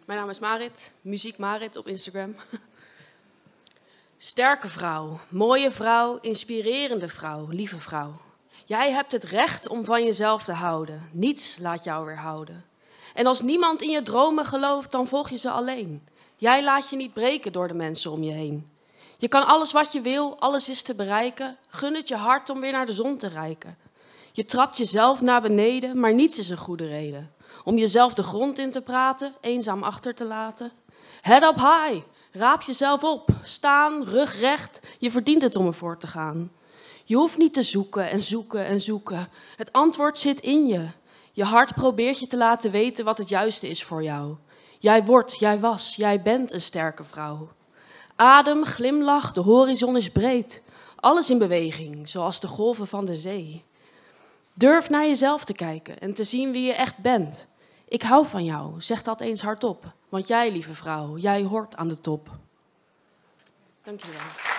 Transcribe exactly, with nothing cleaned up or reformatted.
Mijn naam is Marit, Muziek Marit op Instagram. Sterke vrouw, mooie vrouw, inspirerende vrouw, lieve vrouw. Jij hebt het recht om van jezelf te houden. Niets laat jou weerhouden. En als niemand in je dromen gelooft, dan volg je ze alleen. Jij laat je niet breken door de mensen om je heen. Je kan alles wat je wil, alles is te bereiken. Gun het je hart om weer naar de zon te reiken. Je trapt jezelf naar beneden, maar niets is een goede reden. Om jezelf de grond in te praten, eenzaam achter te laten. Head up high, raap jezelf op, staan, rug recht. Je verdient het om ervoor te gaan. Je hoeft niet te zoeken en zoeken en zoeken. Het antwoord zit in je. Je hart probeert je te laten weten wat het juiste is voor jou. Jij wordt, jij was, jij bent een sterke vrouw. Adem, glimlach, de horizon is breed. Alles in beweging, zoals de golven van de zee. Durf naar jezelf te kijken en te zien wie je echt bent. Ik hou van jou, zeg dat eens hardop. Want jij, lieve vrouw, jij hoort aan de top. Dank je wel.